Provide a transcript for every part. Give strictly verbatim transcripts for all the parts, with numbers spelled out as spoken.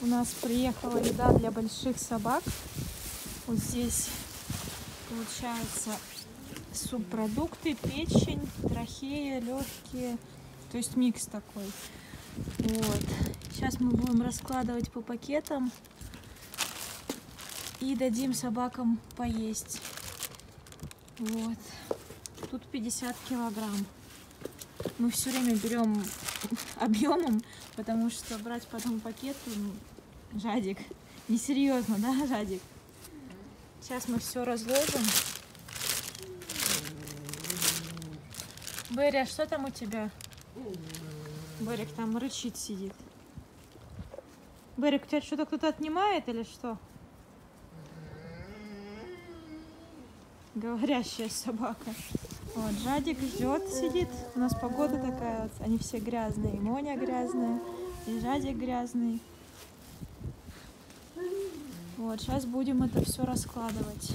У нас приехала еда для больших собак. Вот здесь получается субпродукты, печень, трахея, легкие. То есть микс такой. Вот. Сейчас мы будем раскладывать по пакетам и дадим собакам поесть. Вот. Тут пятьдесят килограмм. Мы все время берем объемом, потому что брать по одному пакету, ну, Жадик, несерьезно, да, Жадик? Сейчас мы все разложим. Берри, а что там у тебя? Берик там рычит, сидит. Берик, у тебя что-то кто-то отнимает или что? Говорящая собака. Вот, Жадик ждет, сидит. У нас погода такая вот. Они все грязные. И Моня грязная, и Жадик грязный. Вот, сейчас будем это все раскладывать.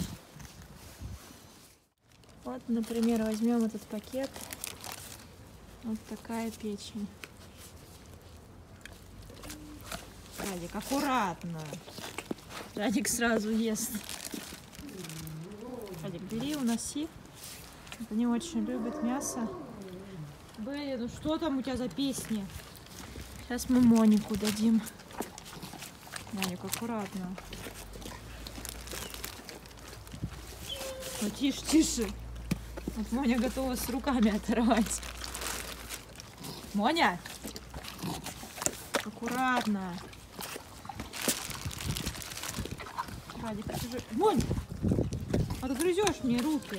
Вот, например, возьмем этот пакет. Вот такая печень. Жадик, аккуратно. Жадик сразу ест. Жадик, бери, уноси. Они очень любят мясо. Берри, ну что там у тебя за песни? Сейчас мы Монику дадим. Моник, аккуратно. Ну, тише, тише. Вот Моня готова с руками оторвать. Моня! Аккуратно. Жадик, ты же... Монь! А ты грызешь мне руки.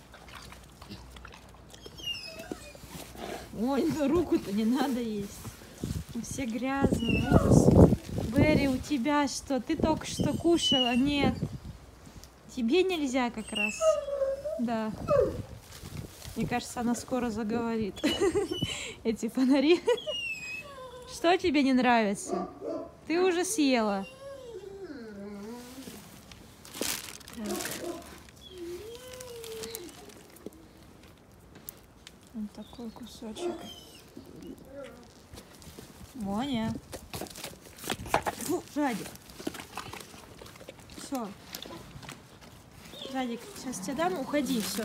Ой, ну руку-то не надо есть. Все грязные. Берри, у тебя что? Ты только что кушала? Нет. Тебе нельзя как раз. Да. Мне кажется, она скоро заговорит. Эти фонари. Что тебе не нравится? Ты уже съела. Так. Вот такой кусочек. Моня. Фу, Жадик. Все. Жадик, сейчас тебе дам, уходи, все.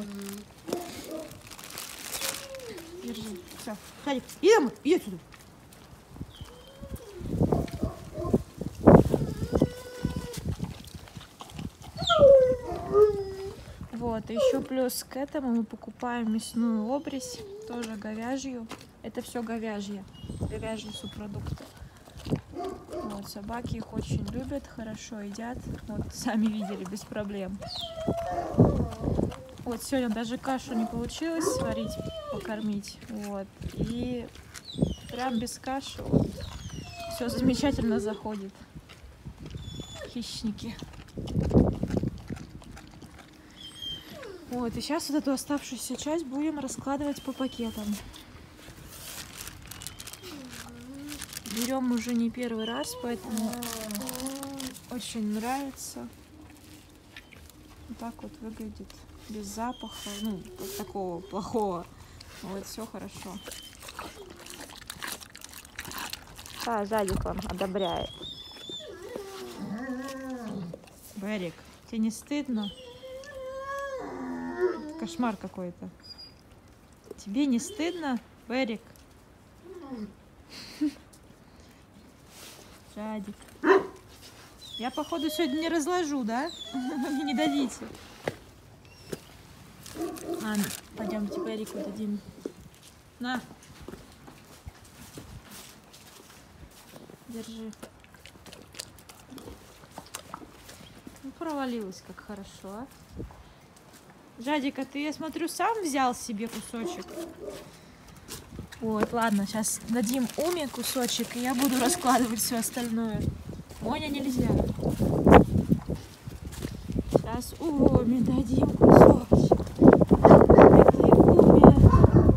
Держи. Все. Жадик, иди домой, иди отсюда. Вот, и еще плюс к этому мы покупаем мясную обрезь, тоже говяжью. Это все говяжье, говяжьи субпродукты. Вот, собаки их очень любят, хорошо едят. Вот, сами видели, без проблем. Вот, сегодня даже кашу не получилось сварить, покормить. Вот, и прям без каши вот, все замечательно заходит. Хищники. Вот, и сейчас вот эту оставшуюся часть будем раскладывать по пакетам. Берем уже не первый раз, поэтому очень нравится. Вот так вот выглядит, без запаха, ну, вот такого плохого. Вот, все хорошо. А, Жадик вам одобряет. Берик, тебе не стыдно? Кошмар какой-то. Тебе не стыдно, Берик? Жадик. Я, походу, сегодня не разложу, да? Вы не дадите. Ладно, пойдемте Берику дадим. На. Держи. Ну, провалилась, как хорошо, а? Жадик, а ты, я смотрю, сам взял себе кусочек. Вот, ладно, сейчас дадим Уме кусочек, и я буду раскладывать все остальное. Моня нельзя. Сейчас Уме дадим кусочек. Этой Уме.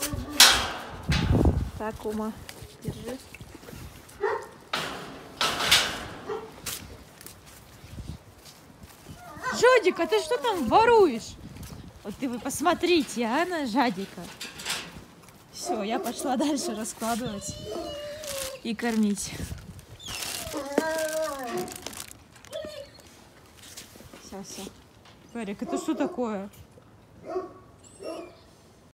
Так, Ума, держи. Жадик, а ты что там воруешь? Вот ты вы посмотрите, а, на Жадика. Все, я пошла дальше раскладывать и кормить. Сейчас, Берик, это что такое?